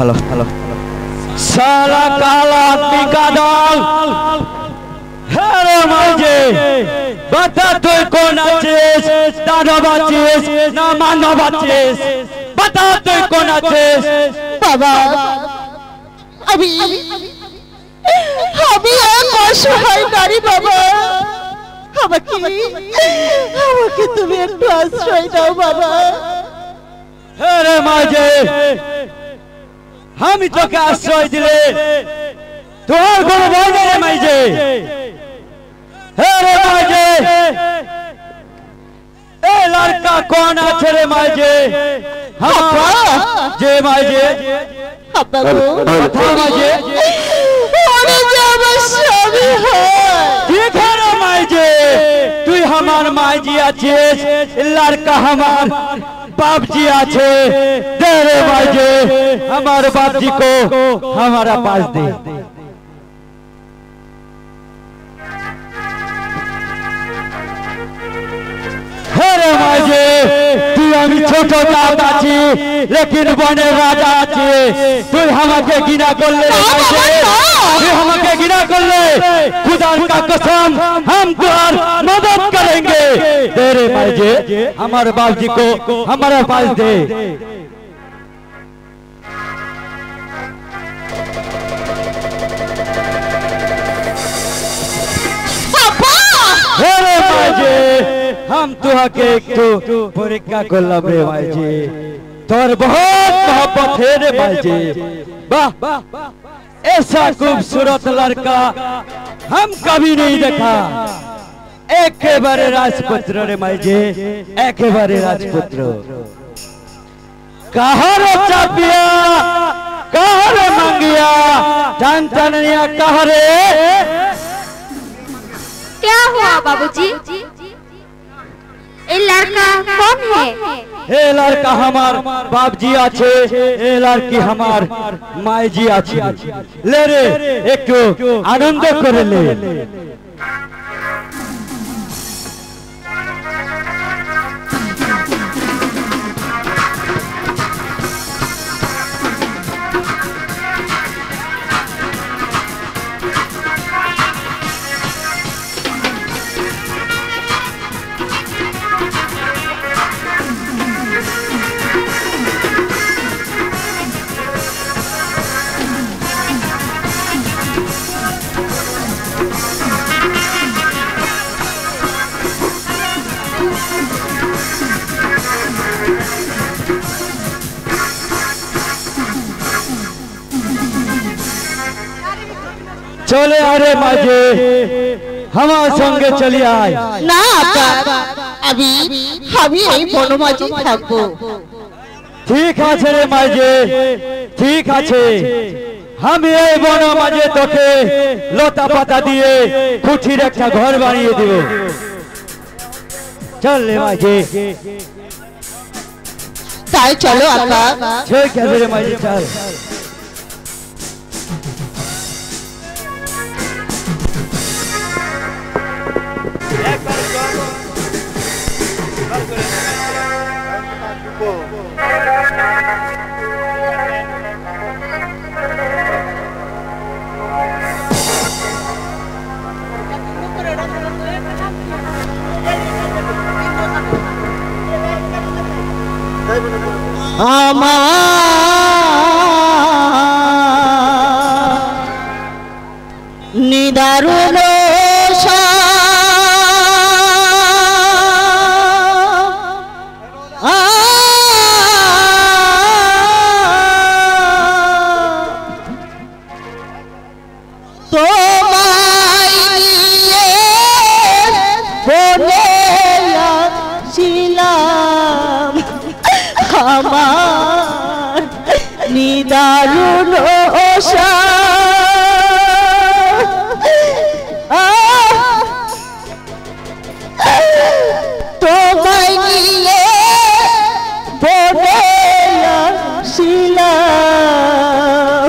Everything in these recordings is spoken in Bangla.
हेलो हेलो साला काला आदमी का दल हेलो माइजे बता तू कौन आछिस दानव आछिस ना मानव आछिस बता तू कौन आछिस बाबा अभी अभी एक असहाय नारी बाबा আমাকে তুমি একটু আশ্রয় দাও বাবা হেরে মাঝে আমি তোকে আশ্রয় দিলে তোর কোনো ভয় নেই রে মাঝে হেরে মাঝে এ লড়কা কোন আছে রে মাঝে যে মাঝে আব্বা গো কথা মাঝে ওরে যে আমার স্বামী হয় ঠিক है मायजे तू हमार मायजी आछिस लड़का हमार बाप जी आछे दे रे मायजे हमार बाप जी को हमारा पास दे हेरे मायजे तू আমি ছোট জাত আছি लेकिन বনে রাজা আছে তুই আমাকে ঘৃণা করলে तू আমাকে ঘৃণা করলে खुदा का कसम हम तुहार मदद करेंगे तेरे मायजे हमारे बाप जी को हमारे पास दे हेरे मायजे हम तुहाके एकटू परीक्षा करलाम रे मायजे तोर बहुत मोहब्बत है रे मायजे वाह ऐसा खूबसूरत लड़का हम कभी नहीं देखा एकेबारे राजपुत्र रे मायजे एकेबारे राजपुत्र कहारे चापिया कहारे मंगिया टनटनिया कहारे क्या हुआ बाबूजी ये लड़का कौन है ए लड़का हमार बाप जी आछे ए लड़की हमार माई जी आछे ले रे एकटू आनंद करे ले चले अरे माजे हमारे संगे चली आए ना आका अभी এই বনমাঝি থাকবো ठीक আছে রে মাঝে ঠিক আছে আমি এই বনমাঝে তোকে লতা পাতা দিয়ে কুঠির একটা ঘর বানিয়ে দেব চল রে মাঝে তাই চলো আকা ঠিক আছে রে মাঝে চল নিদারুণ নিদারুণ তোমায় নিয়ে বনে আসিলাম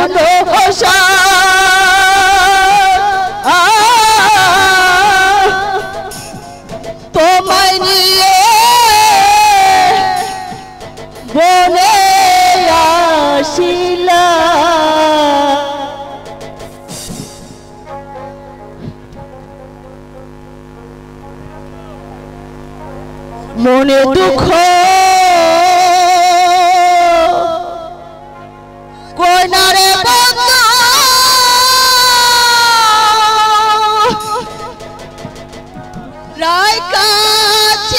দোষা তোমায় নিয়ে বনে আসিলা মনে দুঃখ কইনারে বন্ধু রায় কাছে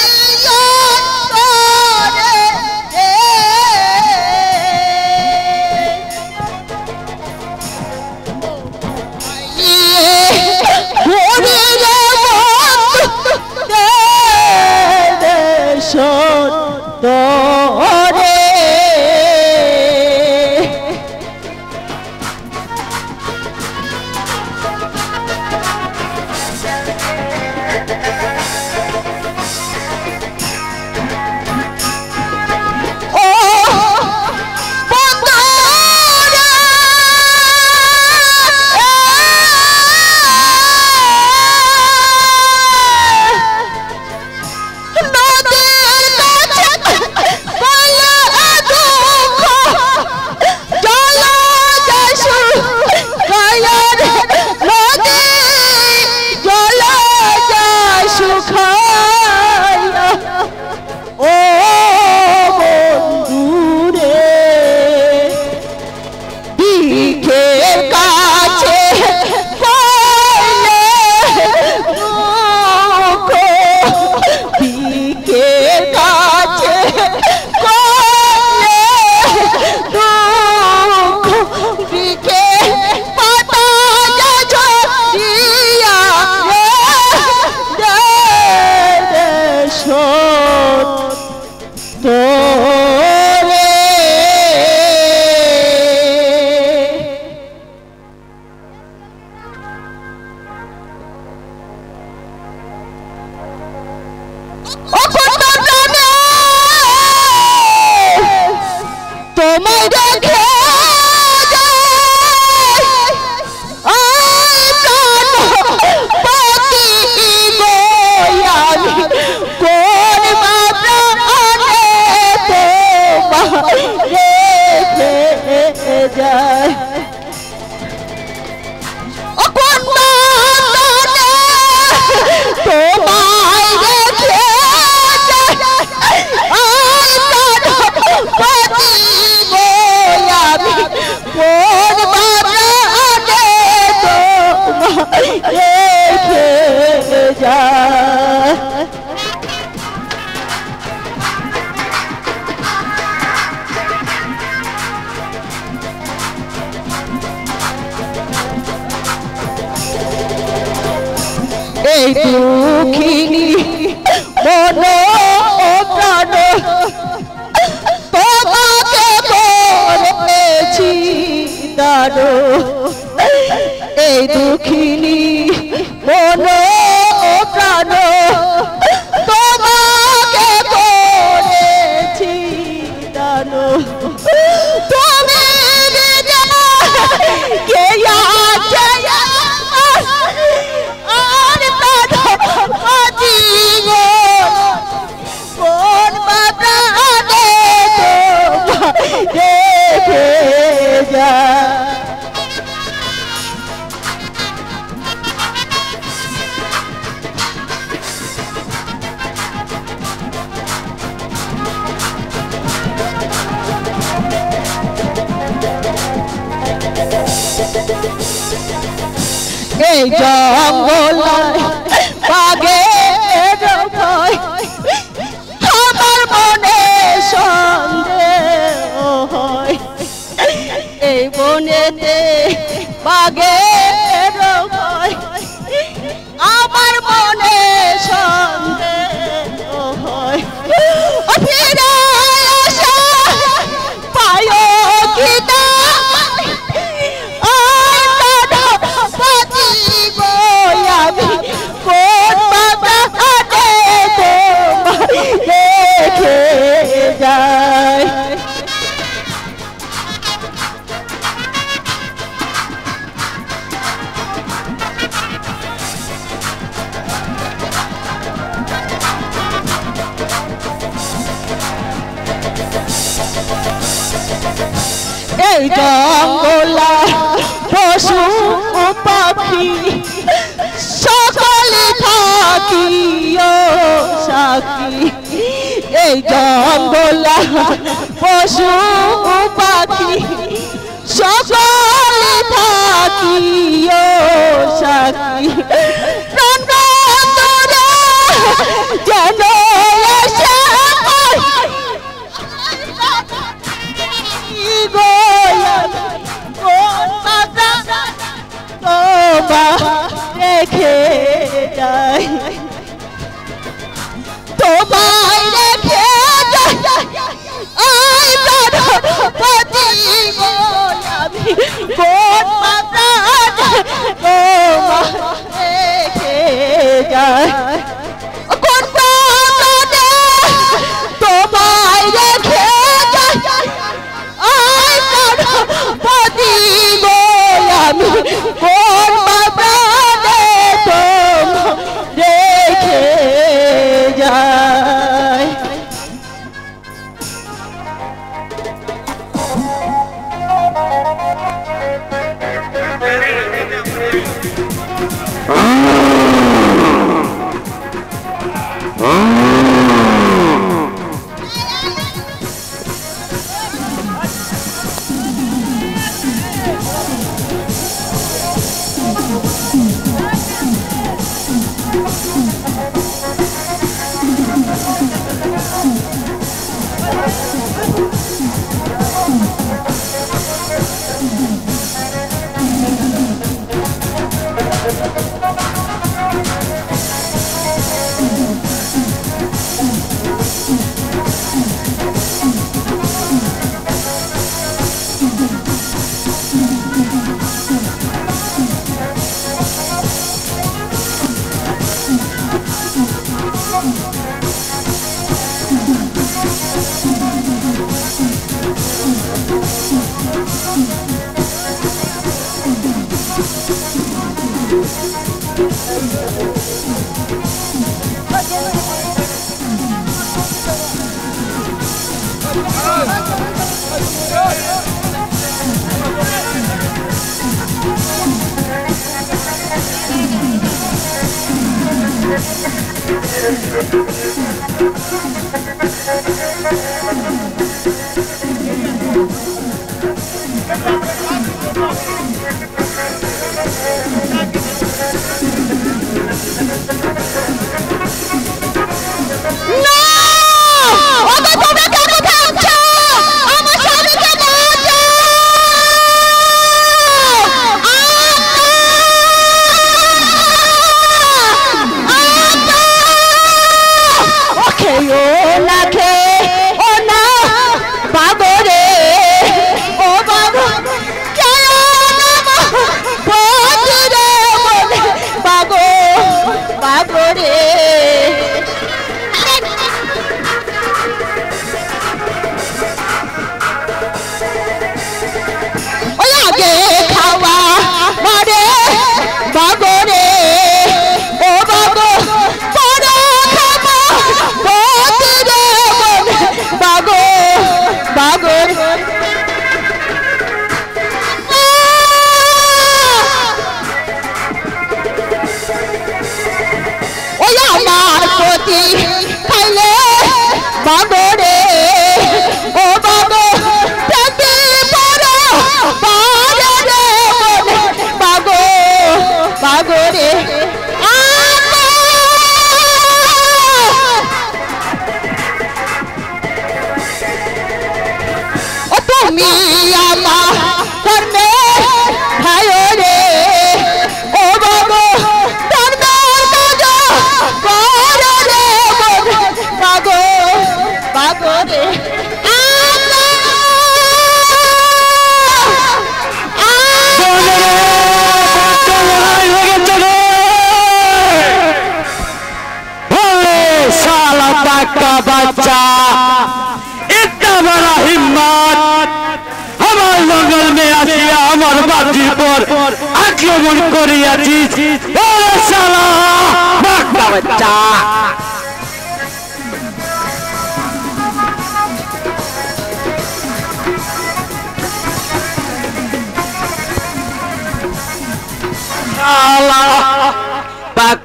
দুঃখিনী মন প্রাণ তোমাকে বলেছি দান এই দুঃখিনী মন প্রাণ তোমাকে বলেছি দান তুমি কে এই জঙ্গল বাগের ভয় আমার মনে সন্দেহ হয় এই বনেতে বাগের ভয় আমার মনে সন্দেহ হয় ফিরে আসা পায় কি এই জঙ্গলা পশু পাখি সকলে থাকিও সাক্ষী এই জঙ্গলা পশু পাখি সকলে থাকিও সাক্ষী প্রাণ বন্ধুরা যেন এসে রেখে যাই তোমায় রেখে যাই পতি আমি কোন মাতা তোমায় রেখে যাই কোন তোমায় রেখে যাই পতি আমি কোন মাতা রেখে যায় बच्चा इतना बड़ा हिम्मत हमारे जंगल में आसिया हमारे बाजी पर आक्रमण करियाছিস ওরে শালা বাচ্চা बच्चा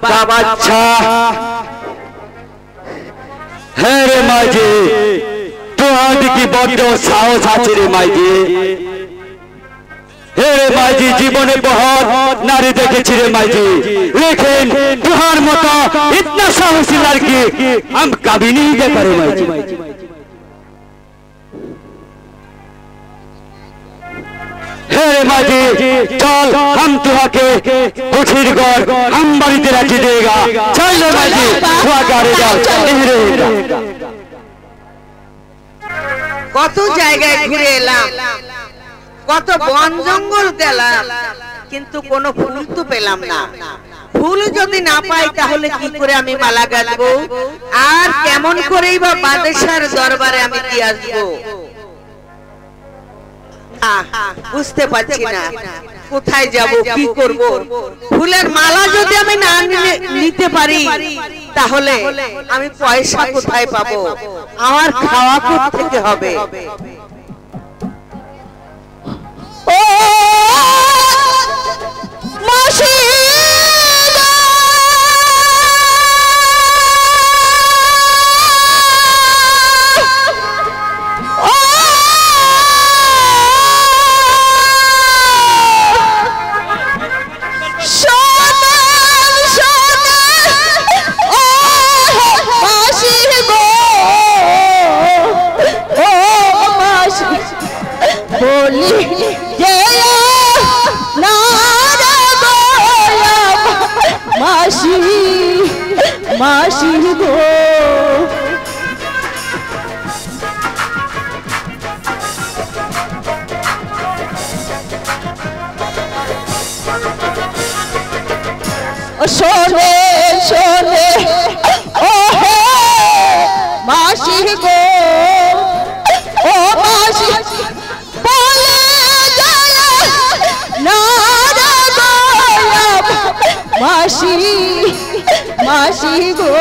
বাচ্চা হ্যাঁ রে মাঝি তোমার কি বড্ড সাহস আছে রে মাঝি হে রে মাঝি জীবনে বহুত নারী দেখেছি রে মাঝি लेकिन तुहार मतो इतना साहसी लड़की हम कभी नहीं देखा रे माझी हे रे माझी चल हम तुहाके उठिर गौर हम बाड़ीते राखी देगा चल रे माझी तुहा गारे जाओ रे কত জায়গায় ঘুরে এলাম কত বন জঙ্গল গেলাম কিন্তু কোনো ফুল তো পেলাম না ফুল যদি না পাই তাহলে কি করে আমি মালা গাঁথবো আর কেমন করেই বা বাদশার দরবারে আমি কি আসবো বুঝতে পারছি না কোথায় যাব কি করব ফুলের মালা যদি আমি না নিতে পারি তাহলে আমি পয়সা কোথায় পাবো আমার খাওয়া কোথা থেকে হবে ও মাসি মাসি গো শোনে শোনে ও হে মাসি গো ও মাসি বলে যায় না মাসি মাসি গো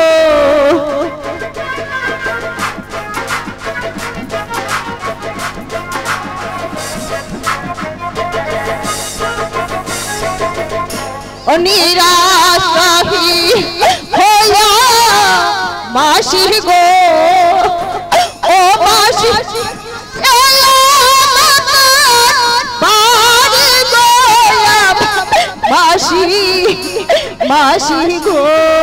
নিরাশাহী হইয়া মাসি গো ও মাসি মাসি মাসি গো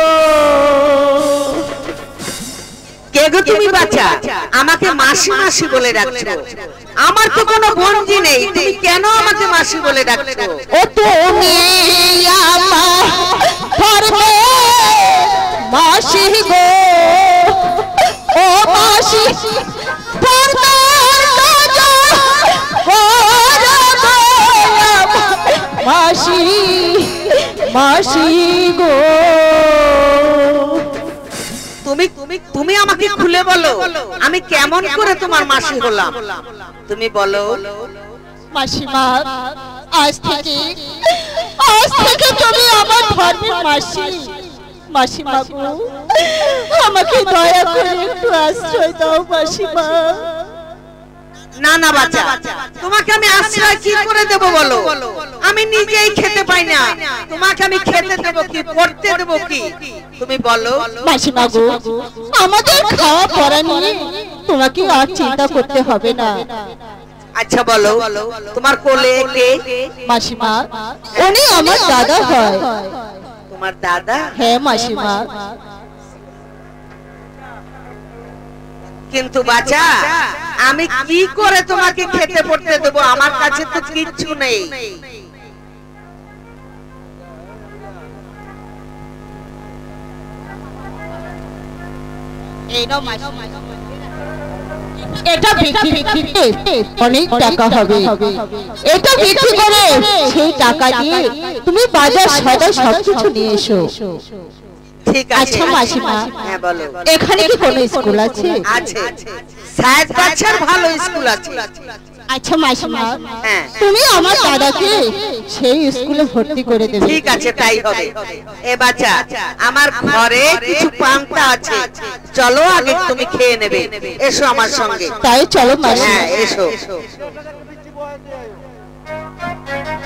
কে গো তুমি বাচ্চা আমাকে মাসি মাসি বলে ডাকছো আমার তো কোনো বন্ধু নেই তুমি কেন আমাকে মাসি বলে ডাকছো ও তুমি আমার ধর্মে মাসি গো ও মাসি মাসি মাসি গো তুমি তুমি তুমি আমাকে খুলে বলো আমি কেমন করে তোমার মাসি হলাম তুমি বলো মাসিমা আজ থেকে তুমি আমার ধর্মের মাসি মাসিমা গো আমাকে দয়া করে একটু আশ্রয় দাও মাসিমা না না বাচ্চা তোমাকে আমি আশ্রয় কি করে দেব বলো আমি নিজেই খেতে পাই না তোমাকে আমি খেতে দেব কি পড়তে দেব কি তুমি বলো মাসিমা গো আমাদের খাওয়া পড়া নিয়ে তোমাকে আর চিন্তা করতে হবে না আচ্ছা বলো তোমার কোলে কে মাসিমা উনি আমার দাদা হয় তোমার দাদা হ্যাঁ মাসিমা কিন্তু বাচ্চা আমি কি করে তোমাকে খেতে পড়তে দেব আমার কাছে তো কিচ্ছু নেই এই নাও মাসিমা এটা বিক্রি অনেক টাকা হবে এটা বিক্রি করে সেই টাকা দিয়ে তুমি বাজার সদা সবকিছু নিয়ে এসো ঠিক আছে আচ্ছা মাসিমা হ্যাঁ বলো এখানে কি কোনো স্কুল আছে আছে সাহেব বাচ্চার ভালো স্কুল আছে আচ্ছা মাসিমা হ্যাঁ তুমি আমার দাদাকে সেই স্কুলে ভর্তি করে দেবে ঠিক আছে তাই হবে এ বাচ্চা আমার ঘরে কিছু পান্তা আছে চলো আগে তুমি খেয়ে নেবে এসো আমার সঙ্গে তাই চলো মাসিমা হ্যাঁ এসো